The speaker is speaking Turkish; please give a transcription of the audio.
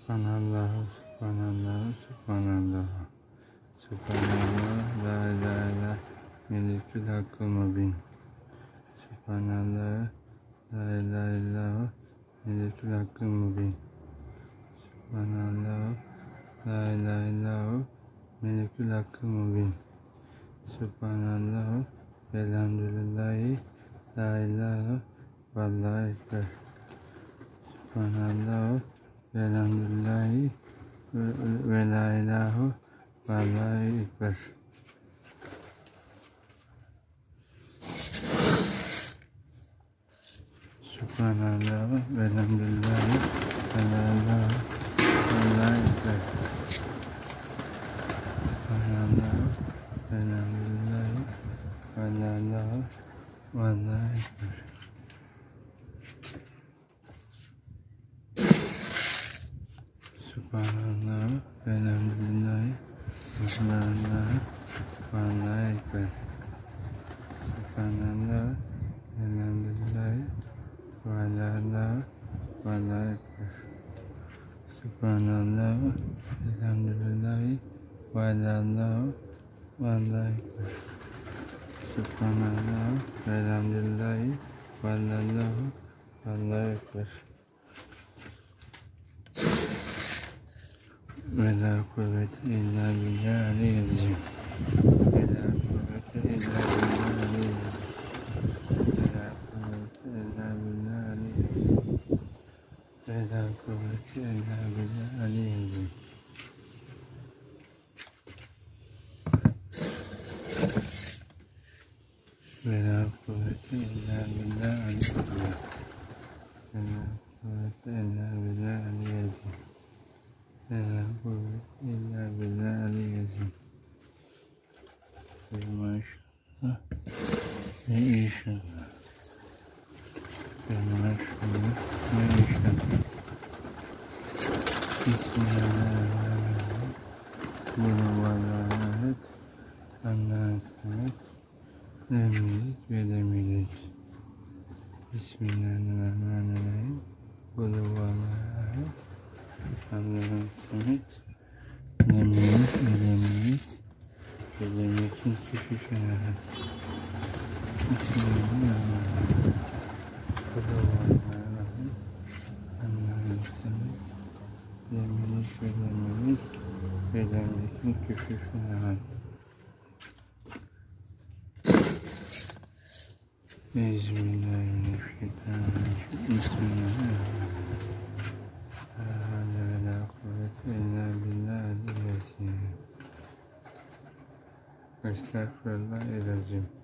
Subhanallah, subhanallah, subhanallah. Subhanallah, la ilahe illallah, melikül hakkı mubin. Subhanallah, la ilahe illallah, melikül hakkı mubin. Subhanallah, la ilahe illallah, melikül hakkı mubin. Subhanallah, velhamdülillahi, la ilahe vallahu ekber. Subhanallah, velhamdülillahi, ve la ilahe vallahu ekber. Subhanallah, velhamdülillahi, ve la ilahe vallahu ekber. Subhanallah, velhamdülillahi, ve la ilahe vallahu ekber. Subhanallah, velhamdülillahi, ve la ilahe vallahu ekber. Subhanallah, velhamdülillahi, ve la ilahe vallahu ekber. Subhanallah, velhamdülillahi, ve la ilahe vallahu ekber. Subhanallah, velhamdülillahi, ve la ilahe vallahu ekber. Ve la kuvvete illa billahi aliyyil. Ve la kuvvete illa billahi aliyyil. Ve la kuvvete illa billahi aliyyil. Ve la kuvvete illa billahi aliyyil. Ve la kuvvete illa billahi aliyyil. Ve la kuvvete illa billahi aliyyil. Ve la kuvvete illa billahi aliyyil. Ve maşallah ve inşallah. Ve maşallah ve inşallah. Bismillahirrahmanirrahim. Kulhuvallahu ahad. Allah'ın samet. Lem yelid ve lem yulad. Bismillahirrahmanirrahim. Kulhuvallahu ahad. Allah'ın samet. Lem yelid ve lem yulad. Ve lem yekun kufuven ahad. Bismillahirrahmanirrahim. Kulhuvallahu ahad. Allah'ın samet. Lem yelid ve lem yulad. Ve lem yekun kufuven ahad. Bismillahirrahmanirrahim. Bismillahirrahmanirrahim. La havle ve la kuvvete illa billahi aliyyil azim. Estağfurullah el azim.